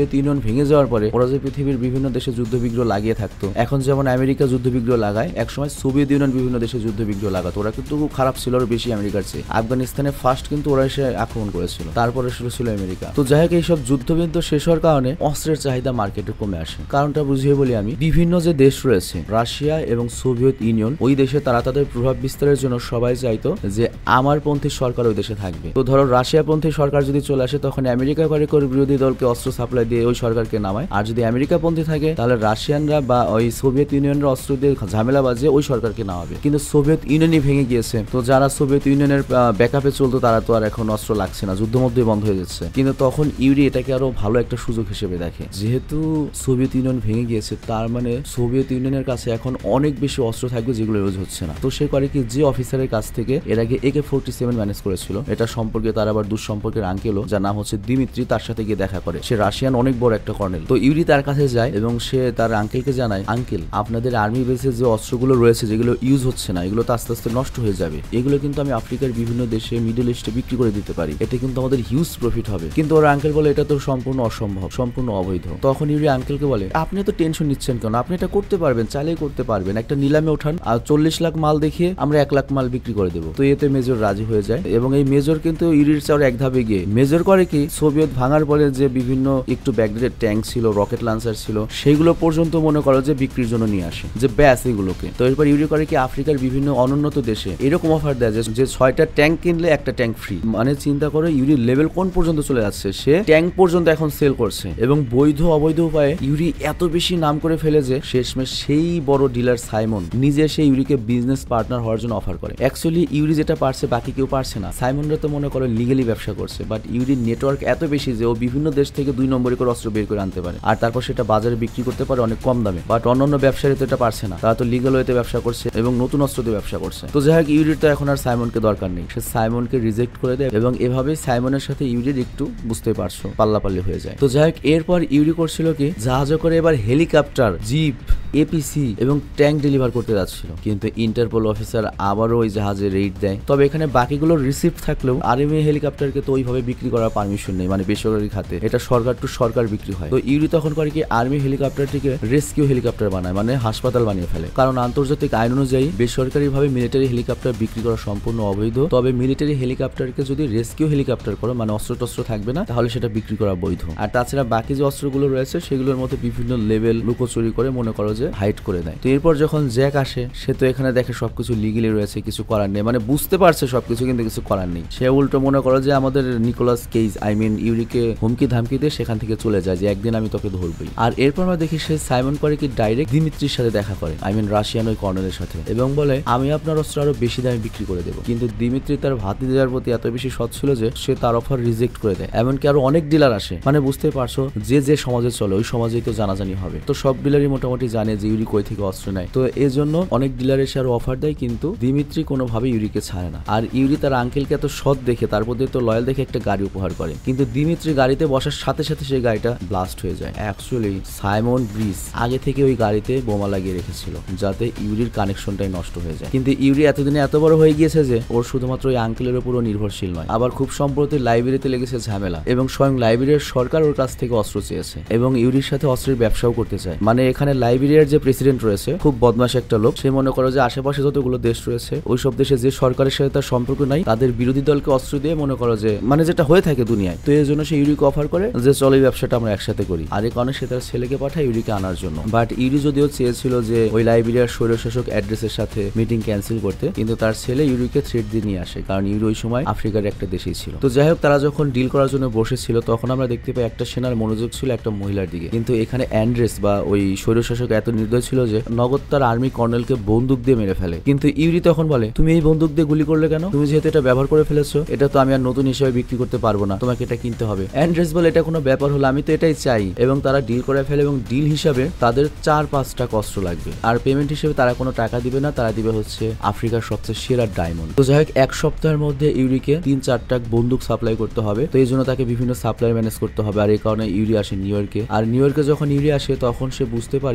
ভেঙে যাওয়ার পরে ওরা যে পৃথিবীর বিভিন্ন দেশে যুদ্ধ বিগ্রহ লাগিয়ে থাকতো, এখন যেমন আমেরিকা যুদ্ধ বিগ্রহ লাগায়, একসময় সোভিয়েত ইউনিয়ন বিভিন্ন দেশে যুদ্ধ বিগ্রহ লাগাতো। ওরা কিন্তু খুব খারাপ ছিল আর বেশি আমেরিকার চেয়ে। আফগানিস্তানে ফার্স্ট কিন্তু ওরা এসে আক্রমণ করেছিল, তারপরে শুরু ছিল আমেরিকা। তো যাই হোক, এইসব যুদ্ধবিদ্ধ শেষ হওয়ার কারণে অস্ত্রের চাহিদা মার্কেটে কমে আসে। কারণটা বুঝিয়ে বলি আমি, বিভিন্ন যে দেশ রয়েছে রাশিয়া এবং সোভিয়েত ইউনিয়ন, ওই দেশে তারা তাদের প্রভাব বিস্তারের জন্য সবাই চাইতো যে আমারপন্থী সরকার ওই দেশে থাকবে। তো ধরো রাশিয়াপন্থী সরকার যদি চলে আসে, তখন আমেরিকা করে করে বিরোধী দলকে অস্ত্র সাপ্লাই দিয়ে ওই সরকারকে নামায়। আর যদি আমেরিকাপন্থী থাকে তাহলে রাশিয়ানরা বা ওই সোভিয়েত ইউনিয়নরা অস্ত্র দিয়ে ঝামেলা বাজিয়ে ওই সরকারকে নামাবে। কিন্তু সোভিয়েত ইউনিয়নই ভেঙে গিয়েছে, তো যারা সোভিয়েত ইউনিয়নের ব্যাকআপে চলতো তারা তো আর এখন অস্ত্র লাগছে না, যুদ্ধ মধ্যে বন্ধ হয়ে যাচ্ছে। কিন্তু তখন ইউরি এটাকে আরো ভালো একটা সুযোগ হিসেবে দেখে, যেহেতু সোভিয়েত ইউনিয়ন ভেঙে গিয়েছে তার মানে সোভিয়েত ইউনিয়নের কাছে এখন অনেক বেশি অস্ত্র থাকবে যেগুলো ইউজ হচ্ছে না। তো সে করে কি, যে অফিসারের কাছ থেকে এর আগে একে ফোর্টি সেভেন ম্যানেজ করেছিল, এটা সম্পর্কে তার আবার দুঃসম্পর্কের আঙ্কেলও, যার নাম হচ্ছে দিমিত্রি, তার সাথে গিয়ে দেখা করে। সে রাশিয়ান অনেক বড় একটা কর্নেল। তো ইউরি তার কাছে যায় এবং সে তার আঙ্কেলকে জানায়, আঙ্কেল আপনাদের আর্মি বেসে যে অস্ত্রগুলো রয়েছে যেগুলো ইউজ হচ্ছে না, এগুলো তো আস্তে আস্তে নষ্ট হয়ে যাবে, এগুলো কিন্তু আমি আফ্রিকার বিভিন্ন দেশে মিডল ইস্টে বিক্রি করে দিতে পারি, এতে কিন্তু আমাদের হিউজ প্রফিট হবে। কিন্তু ওর আঙ্কেল বলে এটা তো সম্পূর্ণ অসম্ভব, সম্পূর্ণ অবৈধ। তখন ইউরি আঙ্কেলকে বলে, আপনি তো টেনশন নিচ্ছেন কেন, আপনি এটা করতে পারবেন, চালিয়ে করতে পারবেন, একটা নিলামে ওঠান আর চল্লিশ লাখ মাল দেখিয়ে আমরা এক লাখ মাল বিক্রি করে দেবো। তো এতে মেজর রাজি হয়ে যায় এবং এই মেজর কিন্তু ইউরির চাওয়ার এক ধাপে গিয়ে মেজর করে কি, সোভিয়েত ভাঙার পরে যে বিভিন্ন একটু ব্যাকগ্রেডেড ট্যাঙ্ক ছিল, রকেট লঞ্চার ছিল, সেইগুলো পর্যন্ত মনে করো যে বিক্রির জন্য নিয়ে আসে, যে ব্যাস এগুলোকে। তো এরপর ইউরি করে কি, আফ্রিকার বিভিন্ন অনুন্নত দেশে এরকম অফার দেয় যে ছয়টা ট্যাঙ্ক কিনলে একটা ট্যাঙ্ক ফ্রি। মানে চিন্তা করো ইউরির লেভেল কোন পর্যন্ত চলে যাচ্ছে, সে ট্যাঙ্ক পর্যন্ত এখন সেল করছে। এবং বৈধ অবৈধ উপায়ে ইউরি এত বেশি নাম করে ফেলে যে শেষমেশ সেই বড় ডিলার সাইমন নিজে সেই ইউরিকে বিজনেস পার্টনার হওয়ার জন্য অফার করে। অ্যাকচুয়ালি ইউরি যেটা পারছে বাকি কেউ পারছে না। সাইমনরা তো মনে করো লিগালি ব্যবসা করছে, বাট ইউরির নেটওয়ার্ক এত বেশি যে ও বিভিন্ন দেশ থেকে দুই নম্বরে করে অস্ত্র বের করে আনতে পারে আর তারপর সেটা বাজারে বিক্রি করতে পারে অনেক কম দামে। বাট অন্যান্য ব্যবসায়ী তো এটা পারছে না, তারা তো লিগাল ওয়েতে ব্যবসা করছে এবং নতুন অস্ত্র দিয়ে ব্যবসা করছে। তো যাই হোক, ইউরির তো এখন আর সাইমনকে দরকার নেই, সে সাইমনকে রিজেক্ট করে দেয় এবং এভাবে সাইমনের সাথে ইউরির একটু বুঝতে পারছো পাল্লাপাল্লি হয়ে যায়। তো যাই হোক, এরপর ইউরি করছিল কি, জাহাজে করে এবার হেলিকপ্টার, জিপ, এপিসি এবং ট্যাঙ্ক ডেলিভার করতে যাচ্ছিল। কিন্তু ইন্টারপোল অফিসার আবারও ওই জাহাজে রেড দেয়। তবে এখানে বাকিগুলো রিসিপ্ট থাকলেও আর্মি হেলিকপ্টারকে তো ওইভাবে বিক্রি করার পারমিশন নেই, মানে বেসরকারি খাতে এটা সরকার টু সরকার বিক্রি হয়। তো ইউরি তখন করে কি, আর্মি হেলিকপ্টারটিকে রেস্কিউ হেলিকপ্টার বানায়, মানে হাসপাতাল বানিয়ে ফেলে। কারণ আন্তর্জাতিক আইন অনুযায়ী বেসরকারিভাবে মিলিটারি হেলিকপ্টার বিক্রি করা সম্পূর্ণ অবৈধ। তবে মিলিটারি হেলিকপ্টারকে যদি রেস্কিউ হেলিকপ্টার করো, মানে অস্ত্র টস্ত্র থাকবে না, তাহলে সেটা বিক্রি করা বৈধ। আর তাছাড়া বাকি যে অস্ত্রগুলো রয়েছে সেগুলোর মধ্যে বিভিন্ন লেভেল লুকোচুরি করে মনে করো যে হাইড করে দেয়। তো এরপর যখন জ্যাক আসে, সে তো এখানে দেখে সবকিছু লিগেলি রয়েছে, কিছু করার নেই, মানে বুঝতে পারছে সবকিছু কিন্তু কিছু করার নেই। সে উল্টো মনে করো যে আমাদের নিকোলাস কেজ আই মিন ইউরিকে হুমকি ধামকি দিয়ে সেখান থেকে চলে যায় যে একদিন আমি তোকে ধরবই। আর এরপর আমরা দেখি সে সাইমন করে কি ডাইরেক্ট দিমিত্রির সাথে দেখা করে, আই মিন রাশিয়ান ওই কর্নেলের সাথে, এবং বলে আমি আপনার অস্ত্র আরো বেশি দামে বিক্রি করে দেবো। কিন্তু দিমিত্রি তার ভাতি দেওয়ার প্রতি এত বেশি সৎ ছিল যে সে তার অফার রিজেক্ট করে দেয়। এমনকি আরো অনেক ডিলার আসে, মানে বুঝতে পারছো যে যে সমাজে চলে ওই সমাজেই তো জানাজানি হবে। তো সব ডিলারই মোটামুটি জানে যে ইউরি কই থেকে অস্ত্র নেয়। তো এই জন্য অনেক ডিলার এসে আরো অফার দেয়, কিন্তু দিমিত্রি কোনোভাবে ইউরিকে ছাড়ে না। আর ইউরি তার আঙ্কেলকে এত সৎ দেখে, তার প্রতি তো লয়াল দেখে একটা গাড়ি উপহার করে। কিন্তু দিমিত্রি গাড়িতে বসার সাথে সাথে সেই গাড়িটা ব্লাস্ট হয়ে যায়। অ্যাকচুয়ালি সাইমন ব্রিজ আগে থেকে ওই গাড়িতে বোমা লাগিয়ে রেখেছিল যাতে ইউরির কানেকশনটাই নষ্ট হয়ে যায়। কিন্তু ইউরি এতদিনে এত বড় হয়ে গিয়েছে যে ওর শুধুমাত্র ওই আঙ্কেলের উপরও নির্ভরশীল নয়, আবার খুব সম্প্রতি লাইব্রেরিতে লেগেছে ঝামেলা এবং স্বয়ং লাইব্রেরির সরকার ওর কাছ থেকে অস্ত্র চেয়েছে এবং ইউরির সাথে অস্ত্রের ব্যবসাও করতে চায়। মানে এখানে লাইব্রেরিয়ার যে প্রেসিডেন্ট রয়েছে খুব বদমাশ একটা লোক, সে মনে করো যে আশেপাশে যতগুলো দেশ রয়েছে ওইসব দেশে যে সরকারের সাথে তার সম্পর্ক নাই তাদের বিরোধী দলকে অস্ত্র দিয়ে মনে করো যে মানে যেটা হয়ে থাকে দুনিয়ায়। তো এই জন্য সে ইউরিকে অফার করে যে চল এই ব্যবসাটা আমরা একসাথে করি। আর এই কারণে সে তার ছেলেকে পাঠায় ইউরিকে আনার জন্য। বাট ইউরি যদিও চেয়েছিল যে ওই লাইব্রেরিয়ার স্বৈরশাসক অ্যাড্রেসের সাথে মিটিং ক্যান্সেল করতে, কিন্তু তার ছেলে ইউরিকে থ্রেট দিয়ে নিয়ে আসে, কারণ ইউরি ওই সময় আফ্রিকার একটা দেশেই ছিল। তো যাই হোক, তারা যখন ডিল করার জন্য বসেছিল তখন আমরা দেখতে পাই একটা সেনার মনোযোগ ছিল একটা মহিলার দিকে। কিন্তু এখানে অ্যান্ড্রেস বা ওই স্বৈরশাসক এত নির্দয় ছিল যে নগদ তার আর্মি কর্নেলকে বন্দুক দিয়ে মেরে ফেলে। কিন্তু ইউরি তখন বলে, তুমি এই বন্দুক দিয়ে গুলি করলে কেন? তুমি যেহেতু এটা ব্যবহার করে ফেলেছো, এটা তো আমি আর নতুন হিসেবে বিক্রি করতে পারবো না, তোমাকে এটা কিনতে হবে। অ্যান্ড্রেস বলে, এটা কোনো ব্যাপার হলো, আমি তো এটাই চাই। এবং তারা ডিল করে ফেলে এবং ডিল হিসাবে তাদের চার পাঁচটা অস্ত্র লাগবে আর পেমেন্ট হিসেবে তারা কোনো টাকা দিবে না, তারা দিবে হচ্ছে আফ্রিকার সবচেয়ে সেরা ডায়মন্ড। তো যাই হোক, এক সপ্তাহের মধ্যে ইউরিকে তিন চারটা বন্দুক সাপ্লাই করতে হবে। তো এই জন্য তাকে বিভিন্ন সাপ্লাই ম্যানেজ করতে হবে। আর এই কারণে ইউরি আসে নিউ ইয়র্কে। আর নিউ ইয়র্কে যখন ইউরি আসে তখন সে বুঝতে পারে হেলিকপ্টার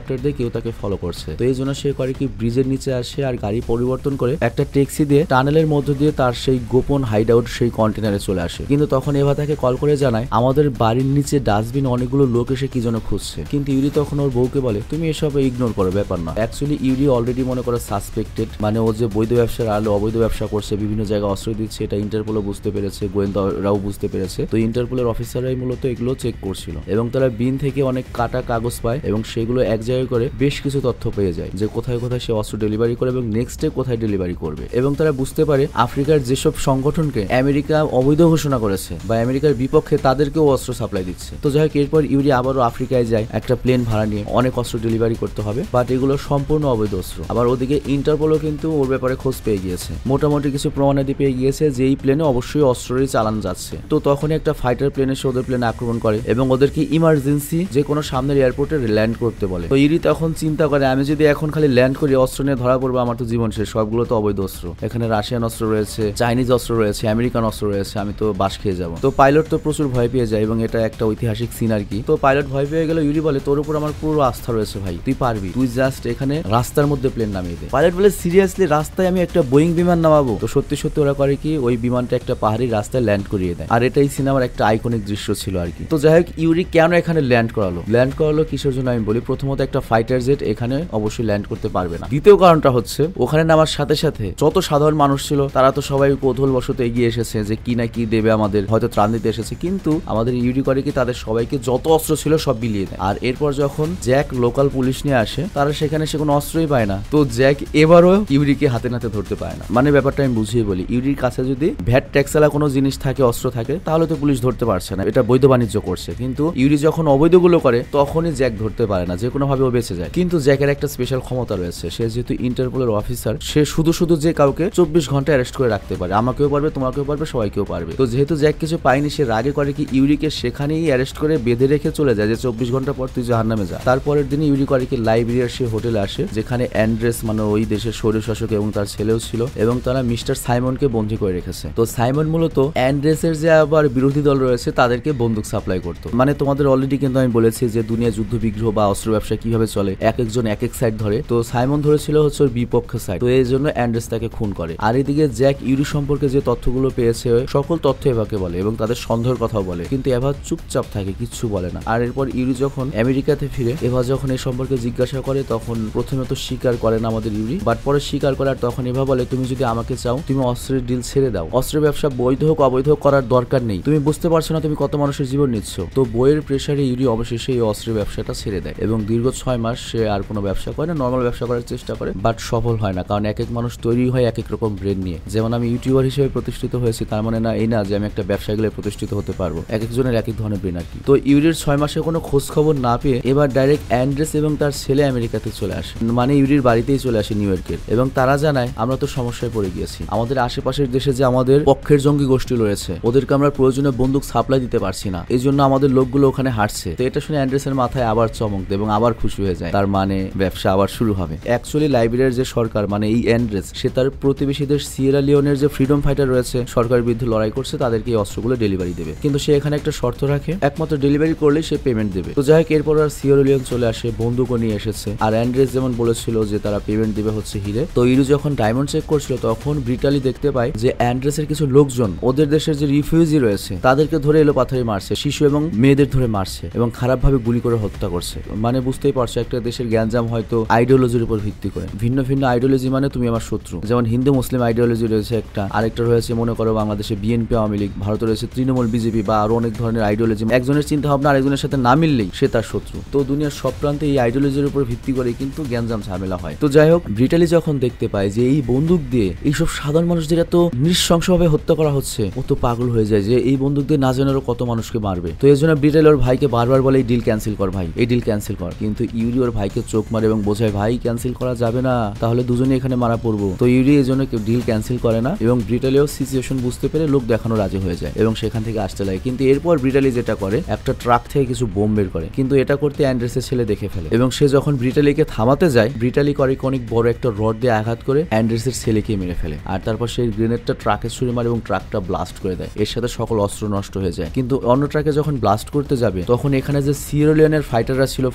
হেলিকপ্টার দিয়ে কেউ তাকে ফলো করছে। তো এই জন্য সে করে কি ব্রিজের নিচে আসে আর গাড়ি পরিবর্তন করে একটা ট্যাক্সি দিয়ে টানেলের মধ্য দিয়ে তার সেই গোপন হাইড আউট সেই কন্টেনারে চলে আসে। কিন্তু তখন এভা তাকে কল করে জানায় আমাদের বাড়ির নিচে ডাস্টবিন অনেকগুলো লোক এসে কি যেন খুঁজছে। কিন্তু ইউরি তখন ওর বউকে বলে তুমি এসব ইগনোর করো, ব্যাপার না। অ্যাকচুয়ালি ইউরি অলরেডি মনে করো সাসপেক্টেড, মানে ও যে বৈধ ব্যবসার আলো অবৈধ ব্যবসা করছে, বিভিন্ন জায়গায় অস্ত্র দিচ্ছে, এটা ইন্টারপোলও বুঝতে পেরেছে, গোয়েন্দারাও বুঝতে পেরেছে। তো ইন্টারপোলের অফিসাররাই মূলত এগুলো চেক করছিল এবং তারা বিন থেকে অনেক কাটা কাগজ পায় এবং সেগুলো এক জায়গায় করে বেশ কিছু তথ্য পেয়ে যায় যে কোথায় কোথায় সে অস্ত্র ডেলিভারি করে এবং নেক্সট ডে কোথায় ডেলিভারি করবে। এবং তারা বুঝতে পারে আফ্রিকার যেসব সংগঠনকে আমেরিকা অবৈধ ঘোষণা করেছে বা আমেরিকার বিপক্ষে তাদেরকেও অস্ত্র সাপ্লাই দিচ্ছে। তো যাই হোক, এরপর ইউরি আবারও আফ্রিকায় যায় একটা প্লেন ভাড়া নিয়ে, অনেক অস্ত্র ডেলিভারি করতে হবে, বাট এগুলো সম্পূর্ণ অবৈধ অস্ত্র। আবার ওদিকে ইন্টারপোলও কিন্তু ওর ব্যাপারে খোঁজ পেয়ে গিয়েছে, মোটামুটি কিছু প্রমাণাদি পেয়ে গিয়েছে যে এই প্লেনে অবশ্যই অস্ত্রই চালানো যাচ্ছে। তো তখনই একটা ফাইটার প্লেন এসে ওদের প্লেনে আক্রমণ করে এবং ওদেরকে ইমার্জেন্সি যে কোনো সামনের এয়ারপোর্টে ল্যান্ড করতে বলে। তো ইউরি তখন চিন্তা করে আমি যদি এখন খালি ল্যান্ড করি অস্ত্র নিয়ে ধরা পড়বো, আমার তো জীবন শেষ, সবগুলো তো অবৈধ অস্ত্র, এখানে রাশিয়ান অস্ত্র রয়েছে, চাইনিজ অস্ত্র রয়েছে, আমেরিকান অস্ত্র রয়েছে, আমি তো বাস খেয়ে যাবো। তো পাইলট তো প্রচুর ভয় পেয়ে যায় এবং এটা একটা ঐতিহাসিক সিন আর কি। তো পাইলট ভয় পেয়ে গেল, ইউরি বলে তোর উপর আমার পুরো আস্থা রয়েছে ভাই, তুই পারবি, তুই জাস্ট এখানে রাস্তার মধ্যে প্লেন নামিয়ে দে। পাইলট বলে সিরিয়াসলি রাস্তায় আমি একটা বোয়িং বিমান নামাবো? তো সত্যি সত্যি ওরা করে কি ওই বিমানটা একটা পাহাড়ি রাস্তায় ল্যান্ড করিয়ে দেয়। আর এটাই সিনেমার একটা আইকনিক দৃশ্য ছিল আর কি। তো যাই হোক, ইউরি কেন এখানে ল্যান্ড করালো ল্যান্ড করালো কিসের জন্য আমি বলি। প্রথমত একটা ফাইটার জেট এখানে অবশ্যই ল্যান্ড করতে পারবে না। দ্বিতীয় কারণটা হচ্ছে ওখানে নামার সাথে সাথে যত সাধারণ মানুষ ছিল তারা তো সবাই কৌতূহল বশত এগিয়ে এসেছে যে কি না কি দেবে আমাদের, হয়তো ত্রাণ দিতে এসেছে। কিন্তু আমাদের ইউরি করে কি তাদের সবাইকে যত অস্ত্র ছিল সব বিলিয়ে দেয়। আর এরপর যখন জ্যাক লোকাল পুলিশ নিয়ে আসে তারা সেখানে সে কোনো অস্ত্রই পায় না। তো জ্যাক এবারও ইউরিকে হাতে নাতে ধরতে পায় না। মানে ব্যাপারটা আমি বুঝিয়ে বলি, ইউরির কাছে যদি ভ্যাট ট্যাক্সালা কোনো জিনিস থাকে, অস্ত্র থাকে, তাহলে তো পুলিশ ধরতে পারছে না, এটা বৈধ বাণিজ্য করছে। কিন্তু ইউরি যখন অবৈধগুলো করে তখনই জ্যাক ধরতে পারে না, যে কোনো ভাবে ও বেঁচে যায়। কিন্তু জ্যাকের একটা স্পেশাল ক্ষমতা রয়েছে, সে যেহেতু ইন্টারপোলের অফিসার, সে শুধু শুধু যে কাউকে চব্বিশ ঘন্টা অ্যারেস্ট করে রাখতে পারে, আমাকেও পারবে, তোমাকেও পারবে, সবাইকেও পারবে। তো যেহেতু জ্যাক কিছু পায়নি, সে রাগে করে কি ইউরিকে সেখানেই অ্যারেস্ট করে বেঁধে রেখে চলে যায় যে চব্বিশ ঘন্টা পর তুই জাহান্নামে যা। তারপরের দিনে ইউরি করে কি লাইবেরিয়ার সে হোটেলে আসে যেখানে অ্যান্ড্রেস মানে ওই দেশের স্বৈরশাসক এবং তার ছেলেও ছিল এবং তারা মিস্টার সাইমনকে বন্দী করে রেখেছে। তো সাইমন মূলত অ্যান্ড্রেসের যে আবার বিরোধী দল রয়েছে তাদেরকে বন্দুক সাপ্লাই করতো। মানে তোমাদের অলরেডি কিন্তু আমি বলেছি যে দুনিয়া যুদ্ধ বিগ্রহ বা অস্ত্র ব্যবসা কিভাবে চলে, এক একজন এক এক সাইড ধরে। তো সাইমন ধরেছিল হচ্ছে ওর বিপক্ষ সাইড, তো এই জন্য অ্যান্ড্রেস তাকে খুন করে। আর এদিকে জ্যাক ইউরি সম্পর্কে যে তথ্যগুলো পেয়েছে সকল তথ্য এভাকে বলে এবং তাদের সন্দেহের কথাও বলে, কিন্তু এভা চুপচাপ থাকে, কিচ্ছু বলে না। আর এরপর ইউরি যখন আমেরিকাতে ফিরে এভা যখন এই সম্পর্কে জিজ্ঞাসা করে তখন প্রথমে তো স্বীকার করে না আমাদের ইউরি, বাট পরে স্বীকার করে। আর তখন এভা বলে তুমি যদি আমাকে চাও তুমি অস্ত্রের ডিল ছেড়ে দাও, অস্ত্রের ব্যবসা বৈধ হোক অবৈধ করার দরকার নেই, তুমি বুঝতে পারছো না তুমি কত মানুষের জীবন নিচ্ছ। তো বইয়ের প্রেসারে ইউরি অবশেষে এই অস্ত্রের ব্যবসাটা ছেড়ে দেয় এবং দীর্ঘ ছয় মাস সে আর কোনো ব্যবসা করে না, নর্মাল ব্যবসা করার চেষ্টা করে, বাট সফল হয় না। কারণ এক এক মানুষ তৈরি হয় এক এক রকম ব্রেন নিয়ে। যেমন আমি ইউটিউবার হিসেবে প্রতিষ্ঠিত হয়েছি তার মানে না এই না যে আমি একটা ব্যবসায় গেলে প্রতিষ্ঠিত হতে পারবো, এক একজনের এক এক ধরনের ব্রেন আর কি। তো ইউরির ছয় মাসে কোনো খোঁজ খবর না পেয়ে এবার ডাইরেক্ট অ্যান্ড্রেস এবং তার ছেলে আমেরিকাতে চলে আসে, মানে ইউরির বাড়িতেই চলে আসে নিউ ইয়র্কের। এবং তারা জানায় আমরা তো সমস্যায় পড়ে গিয়েছি, আমাদের আশেপাশের দেশে যে আমাদের পক্ষের জঙ্গি গোষ্ঠী রয়েছে ওদেরকে আমরা প্রয়োজনে বন্দুক সাপ্লাই দিতে পারছি না, এই জন্য আমাদের লোকগুলো ওখানে হাঁটছে। তো এটা শুনে অ্যান্ড্রেসের মাথায় আবার চমক দেয় এবং আবার খুশি হয়ে যায়, তার মানে ব্যবসা আবার শুরু হবে। অ্যাকচুয়ালি লাইবেরিয়ার যে সরকার মানে এই অ্যান্ড্রেস সে তার প্রতিবেশী দেশ সিয়েরা লিওনের যে ফ্রিডম ফাইটার রয়েছে সরকারের বিরুদ্ধে লড়াই করছে তাদেরকে এই অস্ত্রগুলো ডেলিভারি দেবে, কিন্তু সে এখানে একটা শর্ত রাখে একমাত্র ডেলিভারি করলেই সে পেমেন্ট দেবে। তো যাই হোক, এরপর আর সিয়েরা লিওন চলে আসে, বন্দুকও নিয়ে এসেছে। আর অ্যান্ড্রেস যেমন বলেছিল যে তারা পেমেন্ট দিবে হচ্ছে হিরে। তো ইউরি যখন ডায়মন্ড চেক করছিল তখন ব্রিটালি দেখতে পায় যে অ্যান্ড্রেসের কিছু লোকজন ওদের দেশের যে রিফিউজি রয়েছে তাদেরকে ধরে এলো পাথরে মারছে, শিশু এবং মেয়েদের ধরে মারছে এবং খারাপভাবে গুলি করে হত্যা করছে। মানে বুঝতেই পারছো একটা দেশের জ্ঞানজাম হয়তো আইডিওলজির উপর ভিত্তি করে, ভিন্ন ভিন্ন আইডিওলজি মানে তুমি আমার শত্রু। যেমন হিন্দু মুসলিম আইডিওলজি রয়েছে একটা, আরেকটা রয়েছে মনে করো বাংলাদেশে বিএনপি আওয়ামী লীগ, ভারতে রয়েছে তৃণমূল বিজেপি বা আরো অনেক ধরনের আইডিওলজি। একজনের চিন্তা ভাবনা আরেকজনের সাথে না মিললেই সে তার শত্রু। তো দুনিয়ার সব প্রান্তে এই আইডিওলজির উপর ভিত্তি করে কিন্তু জ্ঞানজাম ঝামেলা হয়। তো যাই হোক, ব্রিটালি যখন দেখতে পায় যে এই বন্দুক দিয়ে এইসব সাধারণ মানুষদের এত নৃশংসভাবে হত্যা করা হচ্ছে ও তো পাগল হয়ে যায় যে এই বন্দুক দিয়ে না জানারও কত মানুষকে মারবে। তো এই জন্য ব্রিটালি ওর ভাইকে বারবার বলে এই ডিল ক্যান্সেল কর ভাই, এই ডিল ক্যান্সেল কর। কিন্তু ইউরি ওর ভাইকে চোখ মারে এবং বোঝায় ভাই ক্যান্সেল করা যাবে না, তাহলে দুজনে এখানে মারা পড়বো। তো ইউরি এই জন্য ডিল ক্যান্সেল করে না এবং ব্রিটালিও সিচুয়েশন বুঝতে পেরে লোক দেখানো রাজি হয়ে যায় এবং সেখান থেকে আসতে লাগে। কিন্তু এরপর ব্রিটালি যেটা করে একটা ট্রাক থেকে কিছু বোম বের করে, কিন্তু এটা করতে অ্যান্ড্রেসের ছেলে দেখে ফেলে এবং সে যখন ব্রিটালিকে থামাতে যায় ব্রিটালি করে অনেক বড় একটা রড দিয়ে আঘাত করে অ্যান্ড্রেসের ছেলেকে মেরে ফেলে। আর তারপর সেই গ্রেনেডটা ট্রাকে ছুড়ে মারে এবং ট্রাকটা ব্লাস্ট করে দেয়, এর সাথে সকল অস্ত্র নষ্ট হয়ে যায়। কিন্তু অন্য ট্রাকে যখন ব্লাস্ট করতে যাবে তখন এখানে যে সিয়েরা লিওনের ফাইটাররা ছিল, ফ্রিডম ফাইটার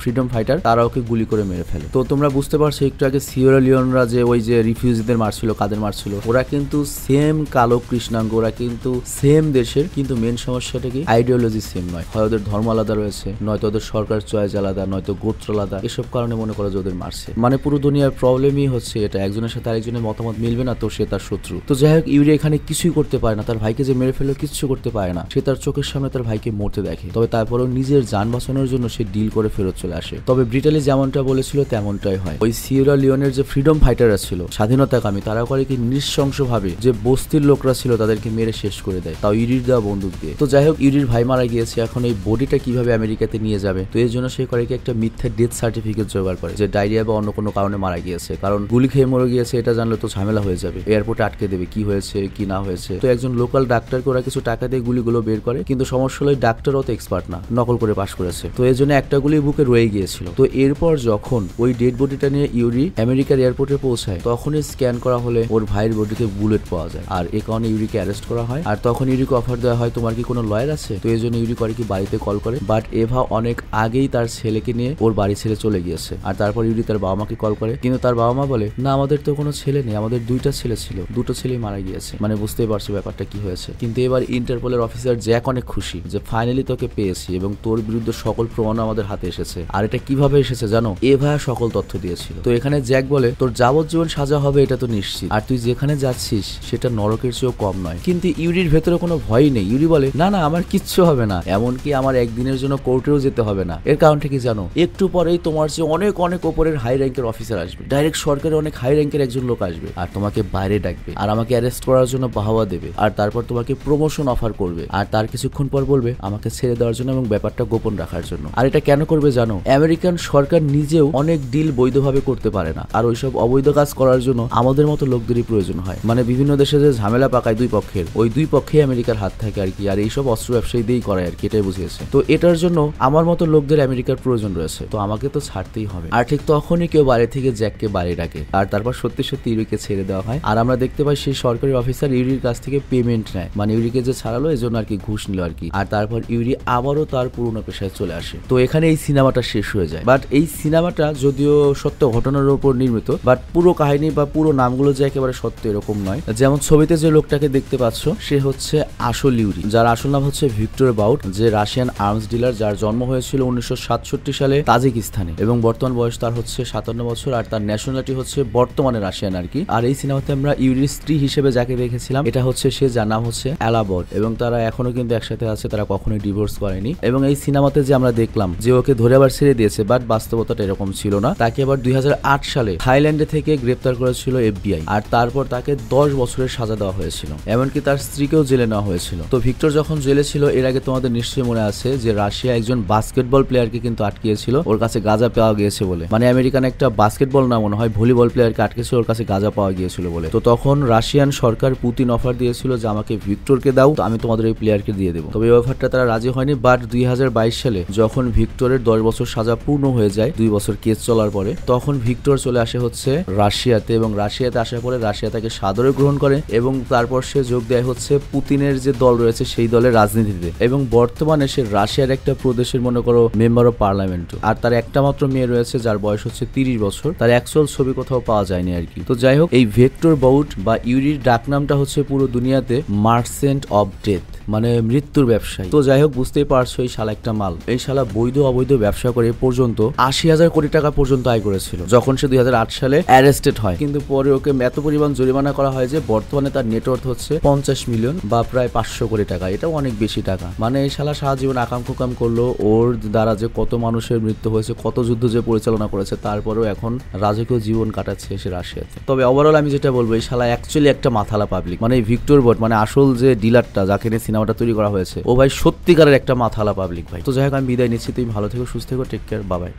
ফাইটার, তারা ওকে গুলি করে মেরে ফেলে। তো তোমরা বুঝতে পারছো একটু আগে সিয়েরা লিওনরা যে ওই যে রিফিউজিদের মারছিল, কাদের মারছিল, ওরা কিন্তু সেম কালো কৃষ্ণাঙ্গ, ওরা কিন্তু সেম দেশের, কিন্তু মেন সমস্যাটা কি আইডিওলজি সেম নয়। হয় ওদের ধর্ম আলাদা রয়েছে, নয়তো ওদের সরকার চয়েস আলাদা, নয়তো গোত্র আলাদা, এসব কারণে মনে করো যে ওদের মারছে। মানে পুরো দুনিয়ার প্রবলেমই হচ্ছে এটা, একজনের সাথে আরেকজনের মতামত মিলবে না তো সে তার শত্রু। তো যাই হোক, ইউরি এখানে কিছুই করতে পারে না, তার ভাইকে যে মেরে ফেললো কিচ্ছু করতে পারে না, সে তার চোখের সামনে তার ভাইকে মরতে দেখে। তবে তারপরেও নিজের যান বাঁচানোর জন্য সে ডিল করে ফেরত চলে আসে। তবে ব্রিটালি যেমনটা বলেছিল তেমনটাই হয়। ওই সিয়েরা লিওনের যে ফ্রিডম ফাইটাররা ছিল, স্বাধীনতাকামী, তারা করে কি নৃশংসভাবে যে বস্তির লোকরা ছিল তাদেরকে মেরে শেষ করে দেয়, তাও ইউরির দেওয়া বন্দুক দিয়ে। তো যাই হোক, ইউরির ভাই মারা গিয়েছে, এখন এই বডিটা কিভাবে আমেরিকাতে নিয়ে যাবে, তো এর জন্য সে করে কি একটা মিথ্যা ডেথ সার্টিফিকেট জোগাড় করে যে ডায়রিয়া বা অন্য কোনো কারণে মারা গিয়েছে, কারণ গুলি খেয়ে মরে গিয়েছে এটা জানলে তো ঝামেলা হয়ে যাবে, এয়ারপোর্টে আটকে দেবে কি হয়েছে কি না হয়েছে। তো একজন লোকাল ডাক্তারকে ওরা কিছু টাকা দিয়ে গুলিগুলো বের করে, কিন্তু সমস্যা হলো ডাক্তারও তো এক্সপার্ট না, নকল করে পাশ করেছে, তো এর জন্য একটা গুলি বুকে রয়ে গিয়েছিল। তো এরপর যখন ওই ডেড বডিটা নিয়ে ইউরি আমেরিকার এয়ারপোর্টে পৌঁছায়, তখনই স্ক্যান করা হলে ওর ভাইয়ের বডিতে বুলেট পাওয়া যায়, আর এই কারণে ইউরিকে অ্যারেস্ট করা হয়। আর তখন ইউরিকে অফার দেওয়া হয় তোমার কি কোনো লয়ার আছে, তো এই জন্য ইউরি করে কি বাড়িতে কল করে, বাট এভা অনেক আগেই তার ছেলেকে নিয়ে ওর বাড়ি ছেড়ে চলে গিয়েছে। আর তারপর ইউরি তার বাবা মাকে কল করে, কিন্তু তার বাবা মা বলে না আমাদের তো কোনো ছেলে নেই, আমাদের দুইটা ছেলে ছিল, দুটো ছেলেই মারা গিয়েছে। মানে বুঝতেই পারছো ব্যাপারটা কি হয়েছে। কিন্তু এবার ইন্টারপোলের অফিসার জ্যাক অনেক খুশি যে ফাইনালি তোকে পেয়েছি এবং তোর বিরুদ্ধে সকল প্রমাণ আমাদের হাতে এসেছে। আর এটা কিভাবে এসেছে জানো, এভা সকল তথ্য দিয়েছিল। তো এখানে জ্যাক বলে তোর যাবজ্জীবন সাজা হবে এটা তো নিশ্চিত, আর তুই যেখানে যাচ্ছিস সেটা নরকের চেয়েও কম নয়। কিন্তু ইউরির ভেতরে কোনো ভয় নেই, ইউরি বলে না না আমার কিচ্ছু হবে না, এমনকি আমার একদিনের জন্য কোর্টেও যেতে হবে না। এর কারণটা কি জানো, একটু পরেই তোমার চেয়ে অনেক অনেক ওপরের হাই র্যাঙ্কের অফিসার আসবে, ডাইরেক্ট সরকারের অনেক হাই র্যাঙ্কের একজন লোক আসবে, আর তোমাকে বাইরে ডাকবে, আর আমাকে অ্যারেস্ট করার জন্য বাহাবা দেবে, আর তারপর তোমাকে প্রমোশন অফার করবে, আর তার কিছুক্ষণ পর বলবে আমাকে ছেড়ে দেওয়ার জন্য এবং ব্যাপারটা গোপন রাখার জন্য। আর এটা কেন করবে জানো, আমেরিকান সরকার নিজেও অনেক ডিল বৈধভাবে করতে পারে না, আর ওইসব অবৈধ কাজ করার জন্য আমাদের মতো লোকদেরই প্রয়োজন হয়। মানে বিভিন্ন দেশে যে ঝামেলা পাকায় দুই পক্ষের, ওই দুই পক্ষেই আমেরিকার হাত থাকে আর কি, আর এইসব অস্ত্র ব্যবসায়ী দিয়েই করায় আর কি, এটাই বুঝিয়েছে। তো এটার জন্য আমার মতো লোকদের আমেরিকার প্রয়োজন রয়েছে, তো আমাকে তো ছাড়তেই হবে। আর ঠিক তখনই কেউ বাইরে থেকে জ্যাককে বাইরে ডাকে, আর তারপর সত্যি সত্যি ইউরিকে ছেড়ে দেওয়া হয়। আর আমরা দেখতে পাই সেই সরকারি অফিসার ইউরির কাছ থেকে পেমেন্ট নেয়, মানে ইউরিকে যে ছাড়ালো এই জন্য আর কি ঘুষ নিল আর কি। আর তারপর ইউরি আবারও তার পুরোনো পেশায় চলে আসে। তো এখানে এই সিনেমাটা শেষ হয়ে যায়। বাট এই সিনেমাটা যদিও সত্য ঘটনার উপর নির্মিত, বাট পুরো কাহিনী বা পুরো নামগুলো যে একেবারে সত্য এরকম নয়। যেমন ছবিতে যে লোকটাকে দেখতে পাচ্ছ সে হচ্ছে আসল ইউরি, যার আসল নাম হচ্ছে ভিক্টর বাউট, যে রাশিয়ান আর্মস ডিলার, যার জন্ম হয়েছিল উনিশশো সাতষট্টি সালে তাজিকিস্তানে এবং বর্তমান বয়স তার হচ্ছে সাতান্ন বছর, আর তার ন্যাশনালিটি হচ্ছে বর্তমানে রাশিয়ান আর কি। আর এই সিনেমাতে আমরা ইউরির স্ত্রী হিসেবে যাকে দেখেছিলাম এটা হচ্ছে সে, যার নাম হচ্ছে অ্যালাবট, এবং তারা এখনো কিন্তু একসাথে আছে, তারা কখনোই ডিভোর্স করেনি। এবং এই সিনেমাতে যে আমরা দেখলাম যে ওকে ধরে আবার ছেড়ে দিয়েছে, বাট বাস্তবতাটা এরকম ছিল না, তাকে আবার দুই হাজার আট সালে থাইল্যান্ডে থেকে গ্রেপ্তার করেছিল এফবিআই, আর তারপর তাকে দশ বছরের সাজা দেওয়া হয়েছিল, এমনকি তার স্ত্রীকেও জেলে নেওয়া হয়েছিল। তো ভিক্টর যখন জেলে ছিল এর আগে তোমাদের নিশ্চয়ই মনে আছে যে রাশিয়া একজন বাস্কেটবল প্লেয়ারকে কিন্তু আটকিয়েছিল, ওর কাছে গাঁজা পাওয়া গিয়েছে বলে। মানে আমেরিকান একটা বাস্কেটবল না মনে হয় ভলিবল প্লেয়ারকে আটকেছিল, ওর কাছে গাঁজা পাওয়া গিয়েছিল বলে। তো তখন রাশিয়ান সরকার পুতিন অফার দিয়েছিল যে আমাকে ভিক্টরকে দাও, তো আমি তোমাদের এই প্লেয়ারকে দিয়ে দেবো। তবে এই অফারটা তারা রাজি হয়নি। বাট দুই হাজার বাইশ সালে যখন ভিক্টরের দশ বছর সাজা পূর্ণ হয়ে যায়, দুই বছর কেস চলার পরে, তখন ভিক্টর চলে আসে হচ্ছে রাশিয়াতে, এবং রাশিয়াতে আসার পরে রাশিয়া তাকে সাদরে গ্রহণ করে, এবং তারপর সে যোগ দেয় হচ্ছে পুতিনের যে দল রয়েছে সেই দলের রাজনীতিতে, এবং বর্তমানে সে রাশিয়ার একটা প্রদেশের মনে করো মেম্বার অফ পার্লামেন্ট। আর তার একটা মাত্র মেয়ে রয়েছে যার বয়স হচ্ছে তিরিশ বছর, তার অ্যাকচুয়াল ছবি কোথাও পাওয়া যায়নি আর কি। তো যাই হোক, এই ভিক্টর বাউট বা ইউরির ডাকনামটা হচ্ছে পুরো দুনিয়াতে মার্চেন্ট অফ ডেথ, মানে মৃত্যুর ব্যবসায়ী। তো যাই হোক, বুঝতেই পারছো এই শালা একটা মাল, এই শালা বৈধ অবৈধ ব্যবসা করে পর্যন্ত আশি হাজার কোটি টাকা পর্যন্ত আয় করেছিল যখন সে দুই হাজার আট সালে অ্যারেস্টেড হয়। কিন্তু পরে ওকে এত পরিমাণ জরিমানা করা হয় যে বর্তমানে তার নেটওয়ার্থ হচ্ছে পঞ্চাশ মিলিয়ন বা প্রায় পাঁচশো কোটি টাকা, এটাও অনেক বেশি টাকা। মানে এই শালা সারা জীবন আকাম কুকাম করলো, ওর দ্বারা যে কত মানুষের মৃত্যু হয়েছে, কত যুদ্ধ যে পরিচালনা করেছে, তারপরেও এখন রাজকীয় জীবন কাটাচ্ছে সে রাশিয়াতে। তবে ওভারঅল আমি যেটা বলবো, এই শালা অ্যাকচুয়ালি একটা মাথালা পাবলিক। মানে এই ভিক্টর বাউট মানে আসল যে ডিলারটা যাকে নিয়ে সিনেমাটা তৈরি করা হয়েছে, ও ভাই সত্যিকারের একটা মাথালা পাবলিক ভাই। তো যাই হোক, আমি বিদায় নিচ্ছি, তুমি ভালো থেকো, সুস্থ থেকো, টেক কেয়ার, বাই বাই।